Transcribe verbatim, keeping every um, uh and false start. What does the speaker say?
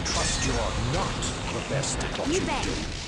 trust you're not the best at what You you bet. do.